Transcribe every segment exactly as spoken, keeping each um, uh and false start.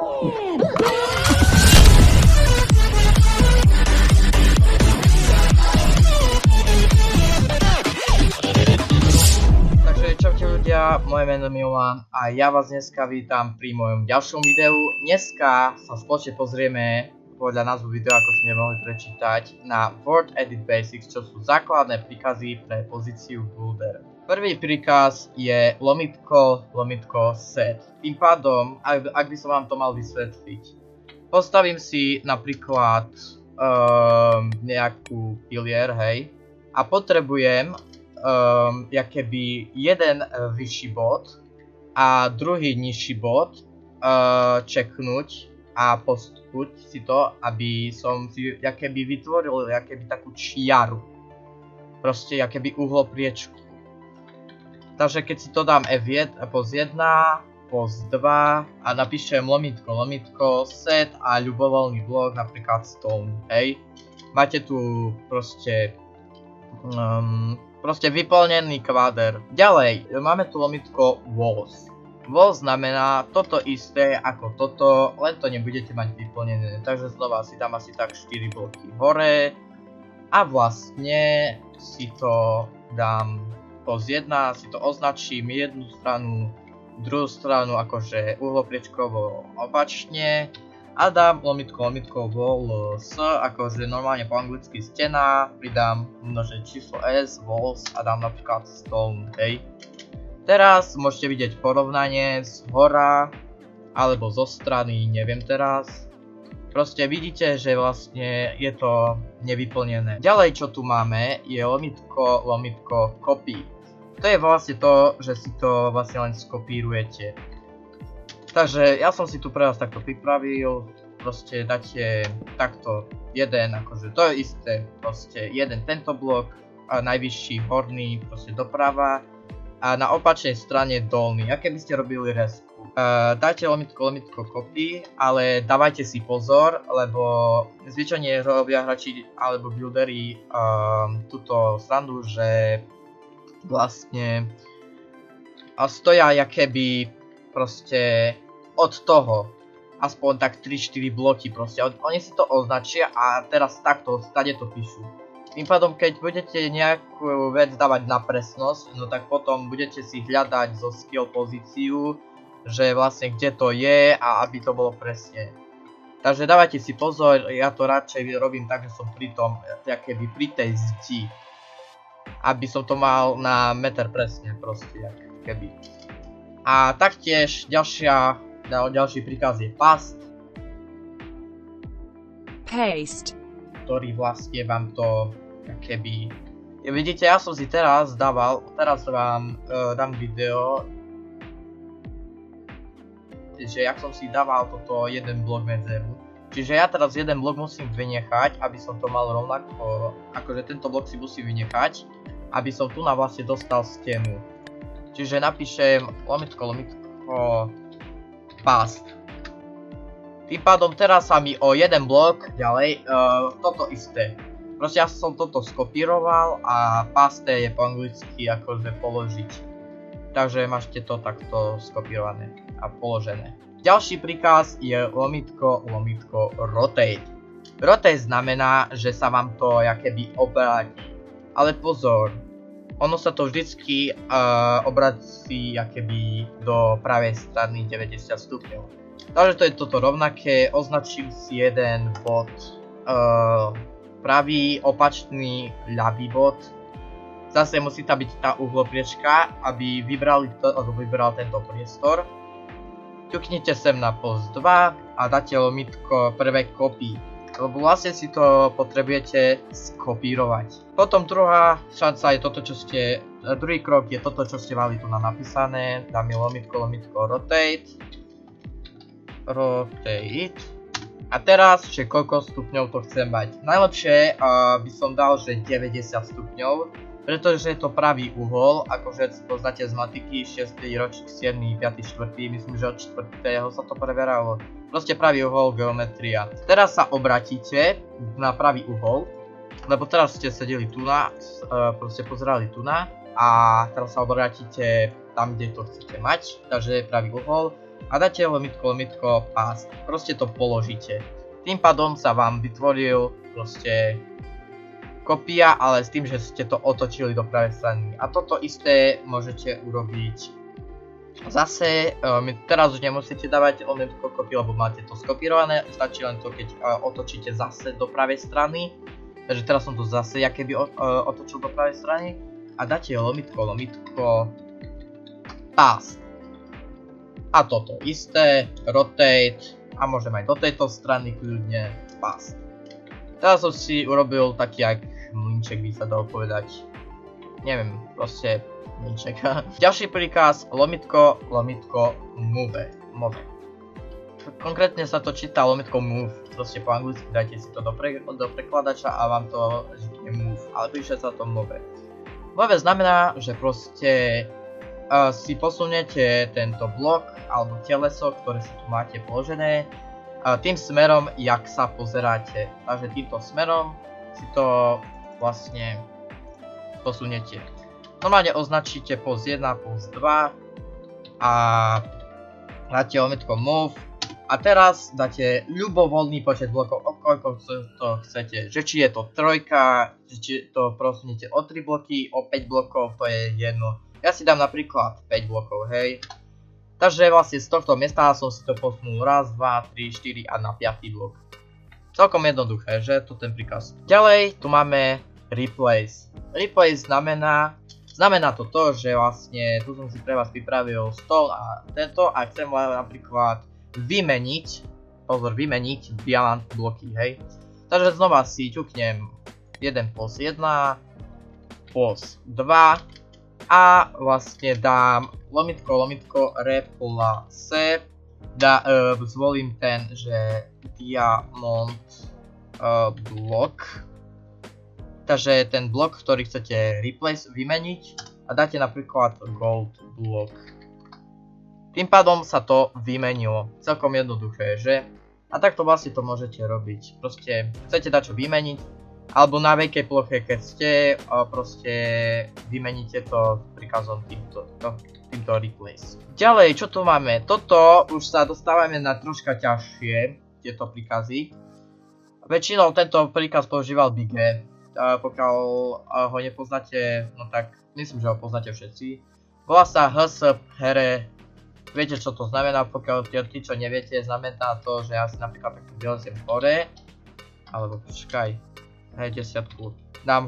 Moje meno je Milan a ja vás dneska vítam pri mojom ďalšom videu. Dneska sa spoločne pozrieme, podľa názvu videa, ako ste nemohli prečítať, na Word Edit Basics, čo sú základné príkazy pre pozíciu builder. Prvý príkaz je lomitko, lomitko set. Tým pádom, ak, ak by som vám to mal vysvetliť, postavím si napríklad um, nejakú pilier, hej, a potrebujem Um, jakoby jeden uh, vyšší bod a druhý nižší bod uh, čeknúť a postupnúť si to, aby som si jakoby vytvoril jakoby takú čiaru, proste jakoby uhlopriečku. Takže keď si to dám F jeden, pos jedna, pos dva a napíšem lomitko, lomitko, set a ľubovoľný blok, napríklad stone, hej, máte tu proste um, Proste vyplnený kvader. Ďalej, máme tu lomitko walls. Walls znamená toto isté ako toto, len to nebudete mať vyplnené. Takže znova si dám asi tak štyri bloky hore. A vlastne si to dám pos jedna, si to označím jednu stranu, druhú stranu akože uhlopriečkovo opačne. A dám lomitko, lomitko, walls, akože normálne po anglicky stena, pridám množe číslo S, walls a dám napríklad stone, hej. Teraz môžete vidieť porovnanie z hora, alebo zo strany, neviem teraz. Proste vidíte, že vlastne je to nevyplnené. Ďalej, čo tu máme, je lomitko, lomitko, copy. To je vlastne to, že si to vlastne len skopírujete. Takže ja som si tu pre vás takto pripravil, proste dáte takto jeden, akože to je isté, proste jeden tento blok, a najvyšší horný, proste doprava a na opačnej strane dolný, aké by ste robili resku. Uh, dajte lomitko, lomitko, copy, ale dávajte si pozor, lebo zvyčajne robia hráči alebo buildery um, túto srandu, že vlastne stoja jakéby proste od toho aspoň tak tri štyri bloky proste. Oni si to označia a teraz takto stade to píšu. Tým pádom, keď budete nejakú vec dávať na presnosť, no tak potom budete si hľadať zo skill pozíciu, že vlastne kde to je a aby to bolo presne. Takže dávajte si pozor, ja to radšej robím tak, že som pri tom, jakoby pri tej zdi. Aby som to mal na meter presne proste, keby. A taktiež ďalšia Ďalší príkaz je paste. Paste. Ktorý vlastne vám to keby... Vidíte, ja som si teraz dával, teraz vám uh, dám video, že jak som si dával toto jeden blok medzeru. Čiže ja teraz jeden blok musím vynechať, aby som to mal rovnako, akože tento blok si musím vynechať, aby som tu na vlastne dostal stenu. Čiže napíšem lomitko, lomitko, paste. Tým pádom teraz sa mi o jeden blok ďalej uh, toto isté. Proste ja som toto skopíroval a paste je po anglicky akože položiť. Takže máte to takto skopírované a položené. Ďalší príkaz je lomitko, lomitko, rotate. Rotate znamená, že sa vám to jakoby obráti. Ale pozor, ono sa to vždycky uh, obrací jakoby do pravej strany deväťdesiat stupňov. Takže to je toto rovnaké, označím si jeden bod, uh, pravý, opačný, ľavý bod. Zase musí tam byť tá uhlopriečka, aby vybrali to, alebo vybral tento priestor. Ťuknite sem na pos dva a dáte lomitko prvé copy. Lebo vlastne si to potrebujete skopírovať. Potom druhá šanca je toto, čo ste, druhý krok je toto, čo ste mali tu na napísané. Dáme lomitko, lomitko, rotate. Rotate. A teraz, že koľko stupňov to chcem mať. Najlepšie uh, by som dal, že deväťdesiat stupňov, pretože je to pravý uhol, akože poznáte z matiky, šiesty ročník, siedmy, piaty, štvrtý, myslím, že od štvrtého sa to preberalo. Proste pravý uhol, geometria. Teraz sa obratíte na pravý uhol, lebo teraz ste sedeli tu na, uh, proste pozerali tu na a teraz sa obrátite tam, kde to chcete mať, takže pravý uhol. a dáte lomitko, lomitko, paste. Proste to položíte. Tým pádom sa vám vytvoril proste kopia, ale s tým, že ste to otočili do pravej strany. A toto isté môžete urobiť zase. Um, teraz už nemusíte dávať lomitko kopie, lebo máte to skopírované. Stačí len to, keď uh, otočíte zase do pravej strany. Takže teraz som to zase jakoby uh, otočil do pravej strany. A dáte lomitko, lomitko, paste. A toto isté, rotate. A môžem aj do tejto strany kľudne paste. Teraz som si urobil taký jak mlynček, by sa dalo povedať. Neviem, proste mlynček. Ďalší príkaz, lomitko, lomitko, move. move. Konkrétne sa to číta lomitko move. Proste po anglicky dajte si to do, pre, do prekladača a vám to říkne move. Ale píše sa to move. Move znamená, že proste uh, si posuniete tento blok alebo teleso, ktoré si tu máte položené, uh, tým smerom, jak sa pozeráte. Takže týmto smerom si to vlastne posuniete. Normálne označíte post jeden, post dva a dáte lomitko move a teraz dáte ľubovoľný počet blokov, o koľko to chcete. Že či je to trojka, či to prosuniete o tri bloky, o päť blokov, to je jedno. Ja si dám napríklad päť blokov, hej. Takže vlastne z tohto miesta som si to posunul raz, dva, tri, štyri a na piaty blok. Celkom jednoduché, že to ten príkaz. Ďalej tu máme replace. Replace znamená, znamená to to, že vlastne tu som si pre vás pripravil stôl a tento a chcem napríklad vymeniť, pozor, vymeniť diamant bloky, hej. Takže znova si ťuknem jeden plus jeden, plus dva a vlastne dám lomitko, lomitko, replace, da, uh, zvolím ten, že diamond uh, blok. Takže ten blok, ktorý chcete replace, vymeniť a dáte napríklad gold blok. Tým pádom sa to vymenilo. Celkom jednoduché, že? A takto vlastne to môžete robiť. Proste chcete dať čo vymeniť, alebo na veľkej ploche, keď ste, proste vymeníte to príkazom týmto, to, týmto replace. Ďalej, čo tu máme? Toto už sa dostávame na troška ťažšie, tieto príkazy. Väčšinou tento príkaz používal Big E. Uh, pokiaľ uh, ho nepoznáte, no tak myslím, že ho poznáte všetci. Volá sa hshere. Viete, čo to znamená? Pokiaľ tí, čo neviete, znamená to, že ja si napríklad takto vyleziem hore, alebo počkaj, hej, desiatku, dám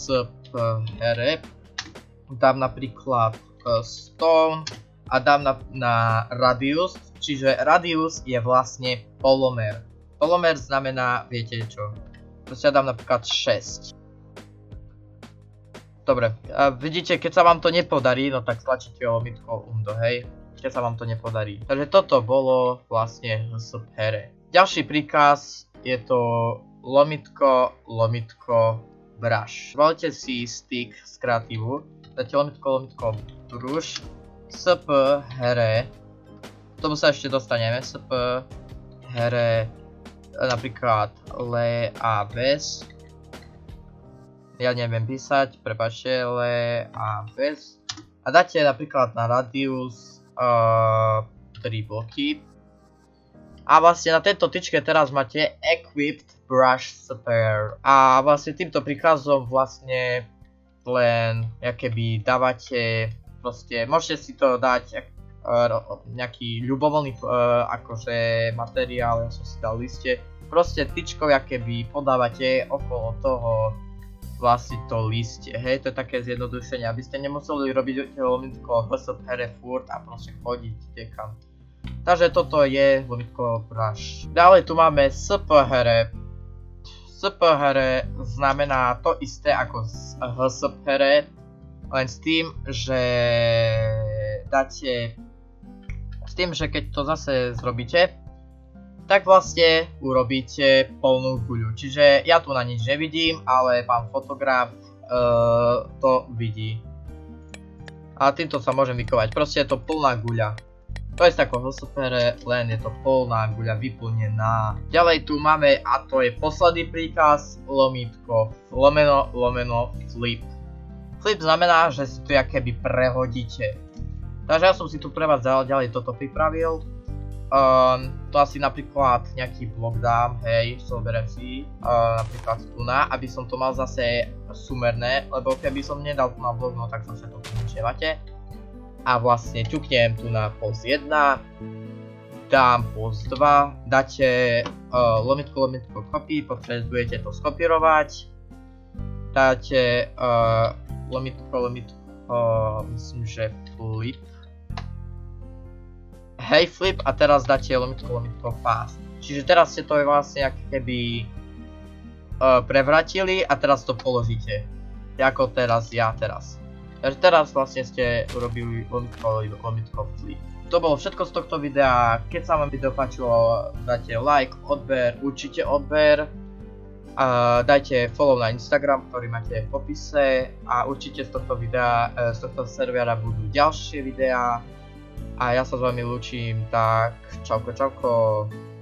hshere, dám napríklad uh, stone a dám na, na radius, čiže radius je vlastne polomer. Polomer znamená, viete čo? Proste ja dám napríklad šesť. Dobre, a vidíte, keď sa vám to nepodarí, no tak stlačíte lomitko undo, hej. Keď sa vám to nepodarí. Takže toto bolo vlastne hshere. Ďalší príkaz je to lomitko, lomitko, brush. Zvolte si stick z kreatívu, dáte lomitko, lomitko, brush, sphere. K tomu sa ešte dostaneme, sphere. Napríklad le a bez. Ja neviem písať, prepáčte, le a bez. A dáte napríklad na radius uh, tri bloky. A vlastne na tejto tyčke teraz máte equipped brush sphere. A vlastne týmto príkazom vlastne len akéby dávate, proste môžete si to dať nejaký ľubovoľný uh, akože materiál, ja som si dal liste. Proste tyčkou akéby podávate okolo toho vlastne to liste, hej, to je také zjednodušenie, aby ste nemuseli robiť lomitko hshere furt a proste chodiť niekam. Takže toto je lomitko brush. Ďalej tu máme sphere. Sphere znamená to isté ako hshere, len s tým, že dáte s tým, že keď to zase zrobíte, tak vlastne urobíte plnú guľu. Čiže ja tu na nič nevidím, ale pán fotograf uh, to vidí. A týmto sa môžem vykovať. Proste je to plná guľa. To je ako hshere, len je to plná guľa vyplnená. Ďalej tu máme, a to je posledný príkaz, lomitko, lomeno, lomeno, flip. Flip znamená, že si to akéby prehodíte. Takže ja som si tu pre vás ďalej toto pripravil. Um, to asi napríklad nejaký blok dám, hej, zoberiem si uh, napríklad tu na, aby som to mal zase sumerné, lebo keby som nedal tu na blok, no tak zase to pomôžete. A vlastne ťuknem tu na post jedna, dám post dva, dáte uh, lomitko, lomitko copy, potrebujete to skopírovať, dáte uh, lomitko, lomitko, uh, myslím, že flip. Hej, flip a teraz dáte lomitko, lomitko fast. Čiže teraz ste to vlastne ako keby uh, prevratili a teraz to položíte. Ako teraz, ja teraz. Takže teraz vlastne ste urobili lomitko, lomitko flip. To bolo všetko z tohto videa. Keď sa vám video páčilo, dajte like, odber, určite odber. Uh, dajte follow na Instagram, ktorý máte v popise. A určite z tohto videa, uh, z tohto servera budú ďalšie videá. A ja sa s vami lúčim, tak čauko, čauko.